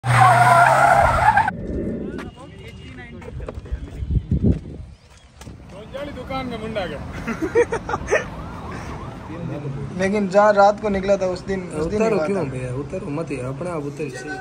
दुकान में मुंडा गया। लेकिन जहाँ रात को निकला था उस दिन क्यों गया? उतर मत यार, अपने आप उतर से।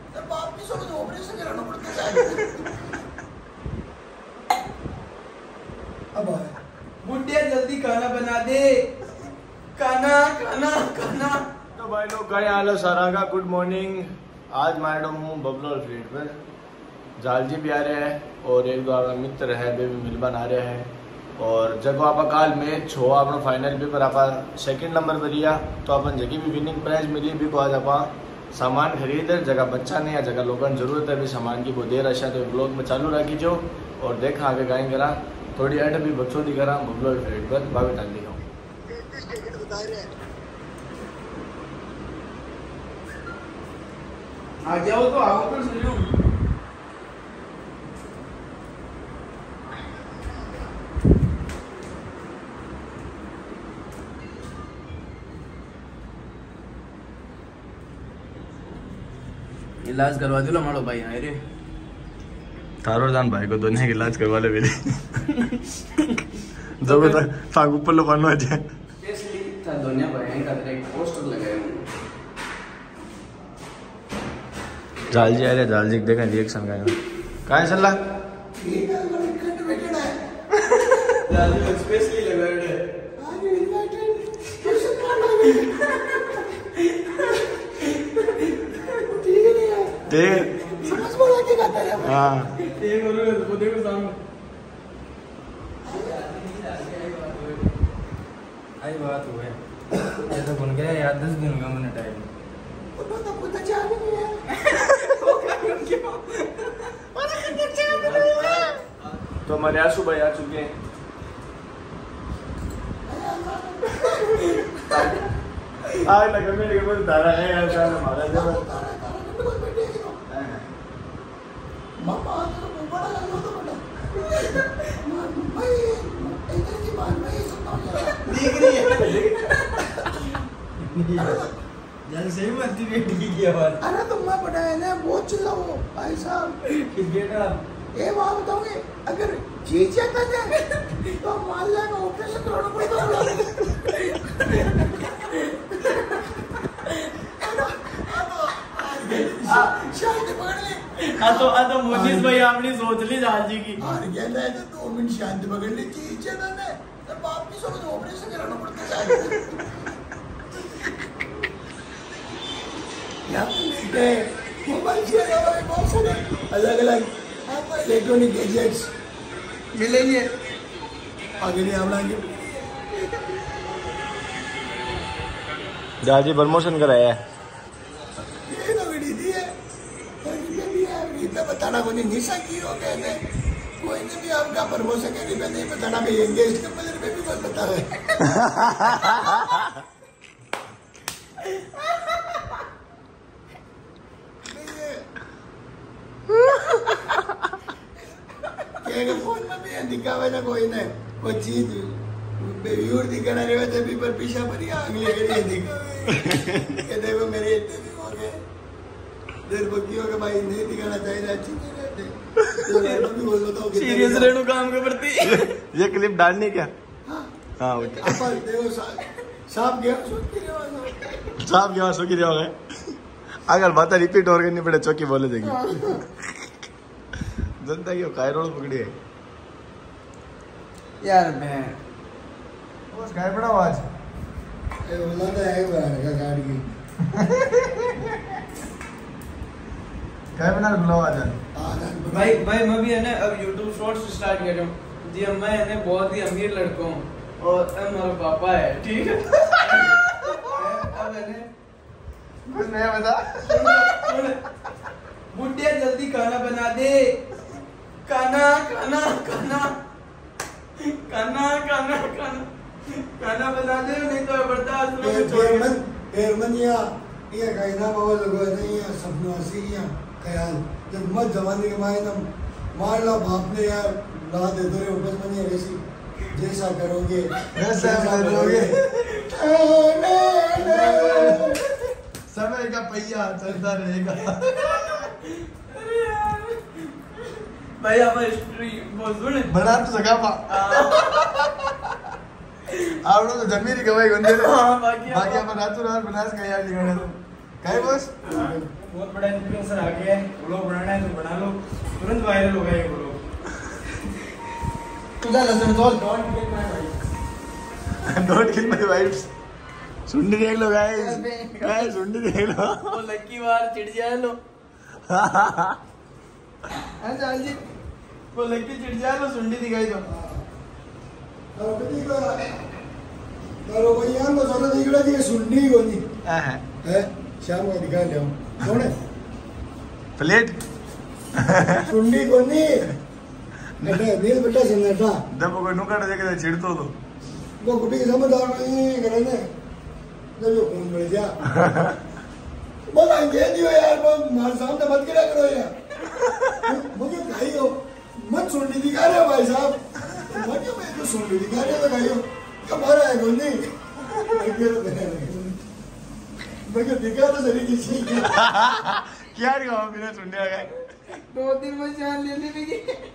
अब बुढ़िया जल्दी खाना बना दे, खाना खाना खाना। तो भाई लोग कहीं हाल सारा का गुड मॉर्निंग। आज मैडम हूँ बबलोर फील्ड पर, जालजी भी आ रहे हैं और एक दो आपका मित्र है बेबी मिलबन आ रहे हैं। और जब आप काल मैच हो अपना फाइनल पेपर आप सेकंड नंबर पर लिया तो अपन जगह भी विनिंग प्राइज मिली भी को आज आप सामान खरीद जगह बच्चा नहीं है जगह लोगों जरूरत है भी सामान की वो देर अच्छा तो ब्लॉग में चालू रखी जो और देखा आगे गाएं करा थोड़ी ऐड भी बच्चों दी करा बबलोर फील्ड पर बाबे टाल दिखाऊँ। आ जाओ तो आओ तो सुनो। इलाज करवा दो हमारो भाई आए रे तारो जान भाई को दुनिया के इलाज करवा ले मेरे जब तक फाग ऊपर लो बनवा जाए स्पेशली था दुनिया भाई का एक पोस्टर लगाए जालजी आ रहे जालजी देखा रिएक्शन का कहाँ चल रहा जालजी स्पेशली लगाए है हाँ देखो सामने आई बात हुआ है तो बन गया यार 10 दिन का मैंने टाइम तो हमारे आंसू भाई आ चुके हैं। आज लगा मेरे के पास धारा है यार साल हमारा जब मामा तो बड़ा लगा तो बड़ा भाई इधर की बात में ये सब देख रही है जल सही मत बेटी की आवाज। अरे तुम मैं बड़ा है ना बहुत चिल्लाओ भाई साहब किस बेटा ये बात बताओगे अगर जीत जाता है तो मान लेगा ऑपरेशन कराना पड़ेगा। शांति पकड़ ले तो मोदी भाई आपने सोच ली जालजी की हार गया ना तो 2 मिनट शांति पकड़ ली जीत जाता है तो बाप की समझ ऑपरेशन कराना पड़ता है यार मोबाइल से बहुत सारे अलग अलग इलेक्ट्रॉनिक गैजेट्स मिलेंगे आगे नहीं हम लाएंगे। जालजी प्रमोशन कराया है बताना कोई निशा की हो कहते कोई ने भी आपका प्रमोशन के लिए नहीं बताना कि एंगेज के बजट में भी कोई बता रहे के फोन में भी दिखावे ना कोई ने कोई चीज व्यूअर दिखाना रहे थे भी पर पीछा पर ही अगले के लिए दिखावे के देखो मेरे इतने भी हो गए देर बकियों के भाई नहीं दिखाना चाहिए अच्छी रहते सीरियस रेणु काम के प्रति ये क्लिप डालनी क्या? हाँ साहब गया सुखी रहा है अगर बात रिपीट और करनी पड़े चौकी बोले देगी जनता की काय रोड पकड़ी है यार मैं बस काय पड़ा आवाज ये बोला था है का गाड़ी की काय बना बुलाओ आज भाई मैं भी है ना अब YouTube शॉर्ट्स स्टार्ट कर रहा हूँ जी। मैं है ना बहुत ही अमीर लड़का हूँ और हमारा पापा है ठीक है अब है ना कुछ नया बता बुढ़िया जल्दी खाना बना दे, खाना खाना खाना खाना खाना खाना खाना बना दे नहीं तो बर्दाश्त नहीं ये कहना बाबा लोगों ने ये सपनों से ये ख्याल जब मत जमाने के मायने तुम मार लो बाप ने यार ला दे दो रे उपज बनी वैसी जैसा करोगे वैसा करोगे समय का पहिया चलता रहेगा। भाई आप हिस्ट्री वो सुन बना तो सका पा आप लोग तो जमीरी गवाही बंदे रे बाकी अपन रातों रात बनास का यार निकलने दो काय बॉस बहुत बड़ा इन्फ्लुएंसर आ गया है व्लॉग बनाना है तो बना लो तुरंत वायरल हो गया ये व्लॉग तुझा लसन तोल डोंट किल माय वाइफ्स सुंडी देख लो गाइस गाइस सुंडी देख लो वो लकी बार चिढ़ जाए लो हां जी वो लकी चिढ़ जाए लो सुंडी दिखाई दो करो कोई यार तो सोना दिखला दी सुंडी कोनी है शाम को दिखा ले कौन है प्लेट सुंडी कोनी नटा नील बेटा सन्नाटा जब कोई नुकाड़ा देखे चिढ़तो तो वो कुटी समझदार नहीं करे ने जब यो कौन मिल जा बोला ये दियो यार वो मार सामने मत गिरा करो यार मुझे कहियो मत सुंडी दिखा रहे भाई साहब मुझे मैं तो सुंडी दिखा रहे तो कहियो हमारा है कोनी मैं दिखा तो सही किसी क्या रे गाँव बिना सुनने आ गए 2 दिन में जान ले लेगी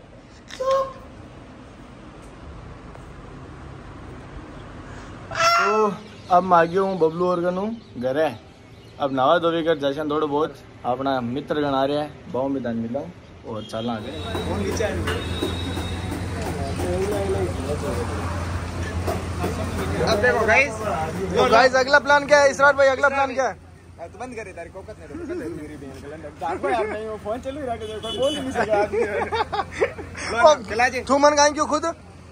तो अब मागियो हूँ बबलू और गनू घर है अब नवा धोवी कर जैसे थोड़ा बहुत अपना मित्र गण आ रहा है बाहू में दान मिला और चल आ गए अब देखो गाइस तो गाइस अगला प्लान क्या है इसरार भाई अगला प्लान क्या है तो बंद करे तारी कोकत ने मेरी बहन कैलेंडर जाको यार नहीं वो फोन चालू ही रख दे कोई बोल ही नहीं सका आदमी खिला जी तू मन गाएं क्यों खुद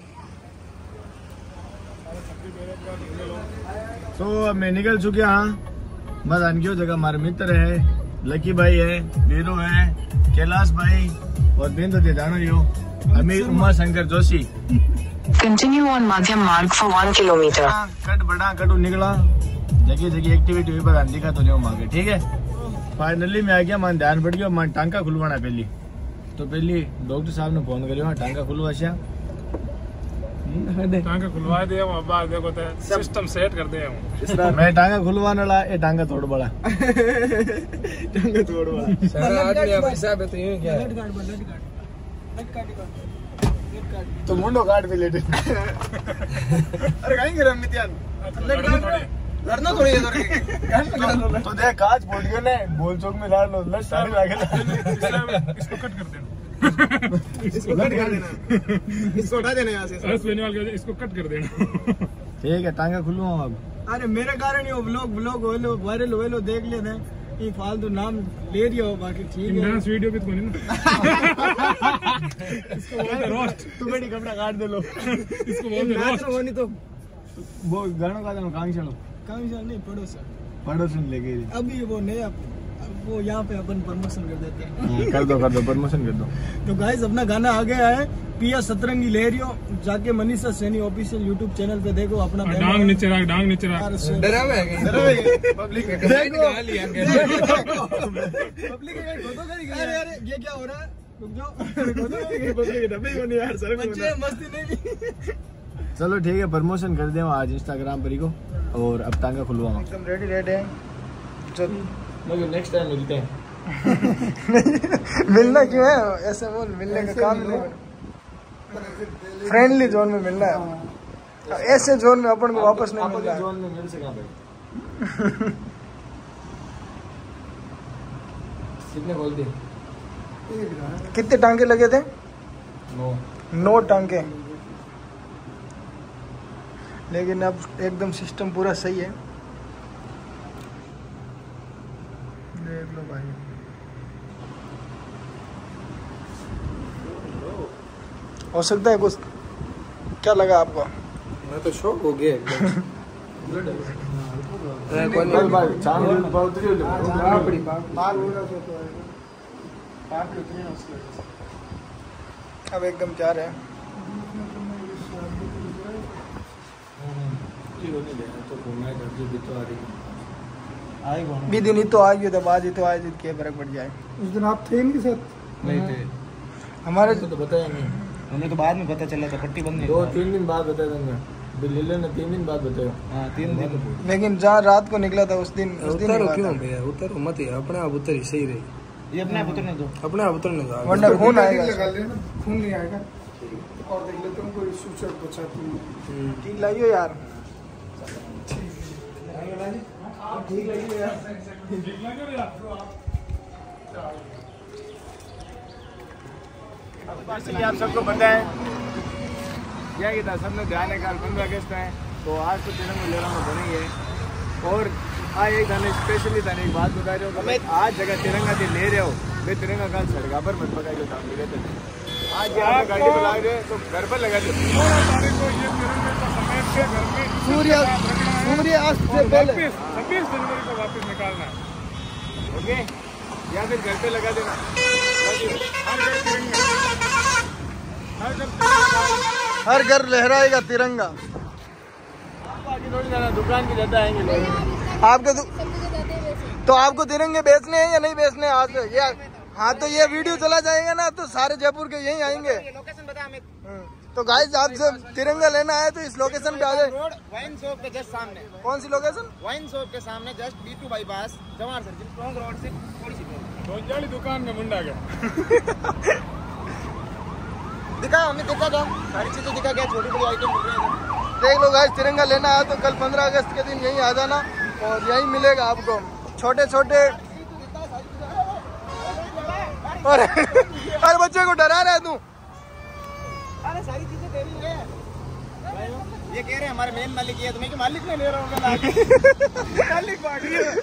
तो अब मैं निकल चुके हाँ बस अनक्यों जगह हमारे मित्र है लकी भाई है वीरू है कैलाश भाई और बिंदु दे जानो यो Amir Uma Shankar Joshi Continue on Madhyam Marg for 1 kilometer. कट बड़ा कटू निकला जगह जगह एक्टिविटी हुई पर दिखा तो नहीं मांगे ठीक है फाइनली मैं आ गया मान ध्यान पड़ गया मान टांका खुलवाना पहली तो पहली डॉक्टर साहब ने फोन करियो टांका खुलवाशा टांगा खुलवा दे हम अब देखो तो सिस्टम सेट कर दे हम मैं टांगा खुलवाने वाला ये टांगा तोड़ बड़ा टांगा तोड़ बड़ा सारा आदमी अब हिसाब है तो ये क्या है तो मुंडो काट भी लेटे अरे कहीं गिरा मित्यान लड़ना थोड़ी है तो देख कांच बोल गया ने बोल चौक में लाड़ लो लट सारी लागे इसको कट कर देना इसको कट कर देना इसको हटा देना यहाँ से सरस लेने वाले इसको कट कर देना ठीक है टांगा खुलवाऊं अब अरे मेरे कारण ये व्लॉग वायरल हो लो देख लेते ये फालतू नाम ले रही हो बाकी ठीक है डांस वीडियो भी तो नहीं ना इसको बोलते रोस्ट तू बेटी कपड़ा काट दे लो इसको बोलते रोस्ट होनी तो वो गानों का तो कांग चलो नहीं पड़ोसन पड़ोसन ले गई अभी वो नया वो यहाँ पे अपन प्रमोशन कर देते हैं कर दो प्रमोशन कर दो तो गाइस अपना गाना आ गया है पिया सतरंगी लहरियो जाके Manisha Saini official YouTube channel पे देखो अपना डांग नीचे रख डरावे है पब्लिक देखो पब्लिक अरे ये क्या हो रहा है रुक जाओ बच्चे मस्ती नहीं चलो ठीक है प्रमोशन कर दे आज इंस्टाग्राम पर ही को और अब टांगा खुलवाओ एकदम रेडी है मगर नेक्स्ट टाइम मिलते हैं मिलना क्यों है ऐसे बोल मिलने का काम नहीं फ्रेंडली जोन में मिलना है ऐसे जोन में अपन को वापस नहीं मिलना जोन में मिल सका भाई कितने बोल दिए कितने टांके लगे थे 9 टांके लेकिन अब एकदम सिस्टम पूरा सही है देख लो भाई हो सकता है कुछ क्या लगा आपको मैं तो शॉक हो गया अब एकदम क्या रहे दिन ही तो आ गए थे आज ही तो आए क्या फर्क पड़ जाए उस दिन आप थे इनके साथ नहीं थे हमारे तो बताया नहीं हमें तो बाद में पता चला था पट्टी बंद 2-3 दिन बाद बताया था दिल्ली ने 3 दिन बाद बताया हाँ 3 दिन लेकिन जहाँ रात को निकला था उस दिन उतर क्यों भैया उतर मत यार अपने आप उतर ही सही रही ये अपने आप उतरने दो, अपने आप उतरने दो, वरना खून आएगा। लगा लेना, खून नहीं आएगा। और देख लेते हैं कोई सूचक बचाती हूँ। ठीक लाइयो यार, ठीक लगी यार। आप सबको पता है क्या था, सबने ध्यान है कल 15 अगस्त है, तो आज तो तिरंगा लहराना बनी है। और आज एक थाने स्पेशली थाने एक बात बता रहे हो, आज जगह तिरंगा दे ले रहे हो, वे तिरंगा काल सड़का पर मत पकाई जो सामने रहते थे। आज यहाँ गाड़ी पर लगा रहे तो घर पर लगा दो। सूर्यास्त से पहले 26 जनवरी को वापस निकालना है, ओके, या फिर घर पे लगा देना। हर घर लहराएगा तिरंगा। आगे थोड़ी जाना, दुकान की ज्यादा आएंगे लोग। आपको तो आपको तिरंगे बेचने हैं या नहीं बेचने हैं आज से? या हाँ, तो ये वीडियो चला जाएगा ना तो सारे जयपुर के यहीं आएंगे। लोकेशन बता हमें। तो गाइस, आप जब तिरंगा लेना है तो इस लोकेशन पे आ जाए। रोड वाइन शॉप के जस्ट सामने। कौन सी लोकेशन? वाइन शॉप के सामने just B2 bypass, Jawahar circle, Tonk road से थोड़ी सी दूर। दुकान में मुंडा गया। दिखा, हमें दिखा दो, सारी चीजें दिखा गया, छोटी बड़ी आइटम मिल रही है। देख लो गाइस, तिरंगा लेना है तो कल 15 अगस्त के दिन यहीं आ जाना और यहीं मिलेगा आपको छोटे छोटे। अरे बच्चे को डरा रहा है तू। अरे सारी चीजें तेरी है, ये कह रहे हैं हमारे मेन मालिक है, तुम्हें मालिक नहीं ले रहा हूँ। मालिक बाकी है।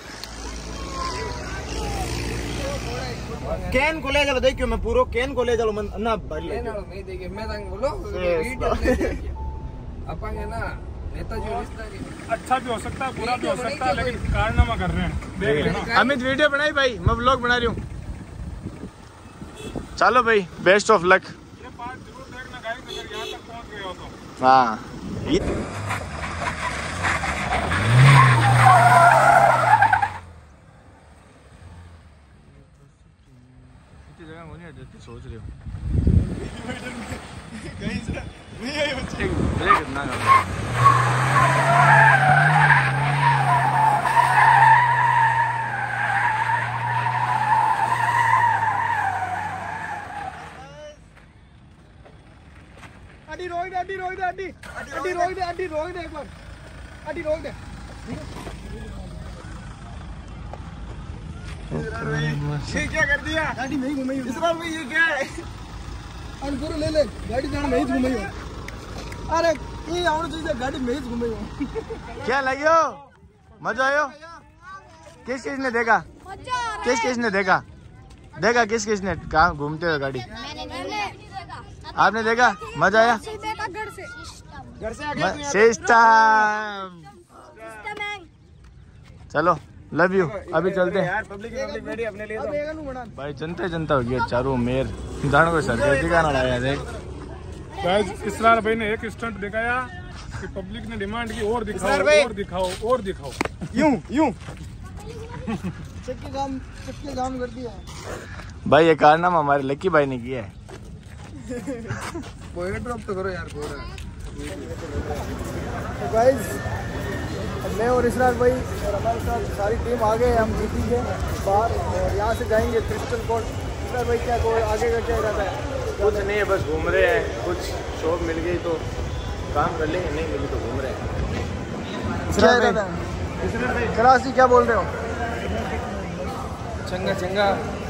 कैन को ले चलो, देखियो मैं पूरा कैन को ले चलो ना भर ले। नहीं देखिए, मैं बोलो वीडियो अपन है ना, नेताजी अच्छा भी हो सकता है, बुरा भी हो सकता है, लेकिन कारनामा कर रहे हैं, देख लेना। अमित वीडियो बनाई भाई, मैं व्लॉग बना रही हूँ। चलो भाई, बेस्ट ऑफ लक। ये बात जरूर देखना गाइस, अगर यहाँ तक पहुँच गए हो तो। हाँ, जगह होनी है जैसे सोच रहे हो। ब्रेक ना अड्डी रोक दे, अड्डी रोक दे, अड्डी अड्डी रोक दे, अड्डी रोक दे, एक बार अड्डी रोक दे। ये क्या कर दिया? गाड़ी में ही घुमाई। इस बार में ये क्या है? अरे पूरा ले ले, गाड़ी जान में ही घुमाई हो। अरे ये आउट चीज है, गाड़ी में ही घुमाई हो। क्या लगियो, मजा आयो? किस किस ने देखा, किस किस ने देखा, देखा किस किस ने कहाँ घूमते हुए गाड़ी? आपने देखा, मजा आया? घर से आगे सिस्टम। चलो, लव यू। अभी चलते हैं यार, पब्लिक बैठी अपने लिए तो। भाई, जनता जनता हो गया चारों मेर जान को सर ठिकाना लाया देख। गाइस, इसरार भाई ने एक स्टंट दिखाया कि पब्लिक ने डिमांड की और दिखाओ, और दिखाओ, और दिखाओ। यूं चक्के जाम कर दिया। भाई ये कारनामा हमारे लक्की भाई ने किया है। कोई ड्रॉप तो करो यार। तो गाइस, मैं और इसरार भाई और हमारे साथ सारी टीम आ गए, हम जीती के बाहर और यहाँ से जाएंगे क्रिस्टल कोर्ट। इसरार भाई क्या आगे का क्या इरादा है? कुछ नहीं है, बस घूम रहे हैं। कुछ शॉप मिल गई तो काम कर लेंगे, नहीं मिली तो घूम रहे हैं। क्या इरादा है? कराची क्या बोल रहे हो? चंगा चंगा।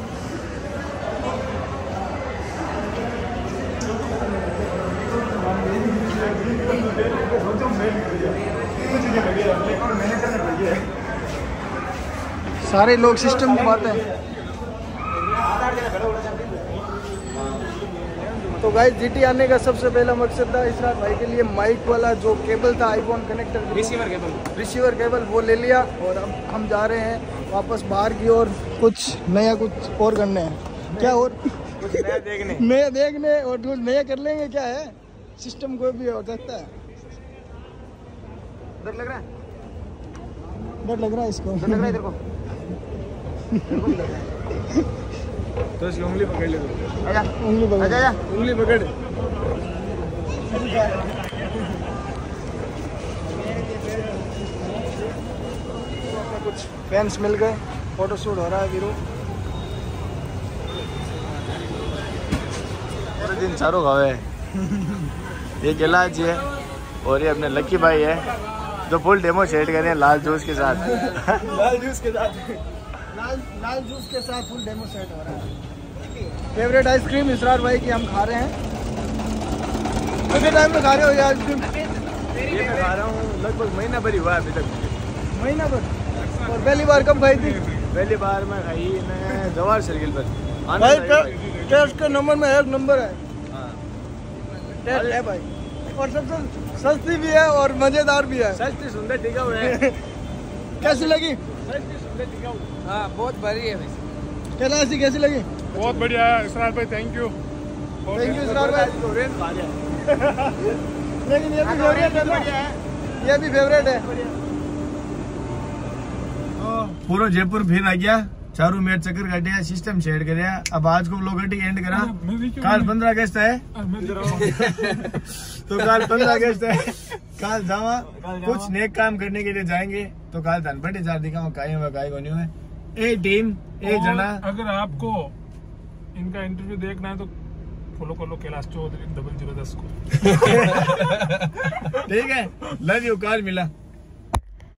सारे लोग सिस्टम घुमाते हैं। तो गाइस, जीटी आने का सबसे पहला मकसद था इसरार भाई के लिए माइक वाला जो केबल था, आईफोन कनेक्टर, रिसीवर केबल वो ले लिया और अब हम जा रहे हैं वापस बाहर की ओर। कुछ नया कुछ और करने हैं। क्या और कुछ नया देखने नया देखने और कुछ नया कर लेंगे। क्या है, सिस्टम कोई भी हो सकता है। डर लग रहा है? डर लग रहा है इसको, डर लग रहा है तेरे को? तो इसकी उंगली पकड़ ले तू। आजा, उंगली पकड़, आजा, आजा। उंगली पकड़। कुछ फैंस मिल गए, फोटो शूट हो रहा है वीरू। दिन चारों खावे ये गिलास जी है और ये अपने लक्की भाई है जो फुल डेमो सेट कर रहे हैं लाल जूस के साथ। लाल जूस के साथ फुल डेमो सेट हो रहा है। फेवरेट आइसक्रीम इसरार भाई की हम खा रहे हैं। कितने टाइम में खा रहे हो ये आइसक्रीम? ये मैं खा रहा हूँ लगभग महीना भर ही हुआ अभी तक। महीना भर। और पहली बार कब खाई थी? पहली बार मैं खाई मैं जवाहर सर्किल पर। भाई टेस्ट के नंबर में 1 नंबर है। टेस्ट है भाई और सबसे सस्ती भी है और मजेदार भी है। सस्ती सुंदर टिकाऊ है। कैसी लगी? सस्ती सुंदर टिकाऊ। हाँ बहुत भारी है भाई। कैलाशी कैसी लगी? बहुत बढ़िया है इसरार भाई, थैंक यू इसरार भाई। लेकिन ये भी फेवरेट है ना? ये भी फेवरेट है। पूरा जयपुर फिर आ गया, चारों मेट चक्कर काटिया, सिस्टम सेट करया। अब आज को लोग एंड करा। कल 15 अगस्त है तो कल 15 अगस्त है। कल जावा कुछ नेक काम करने के लिए जाएंगे तो कल धन बड़े चार दिखाओ काय हुआ काय को नहीं हुआ। एक टीम एक जना। अगर आपको इनका इंटरव्यू देखना है तो फॉलो कर लो कैलाश चौधरी 0010 को। ठीक है, लव यू, कल मिला।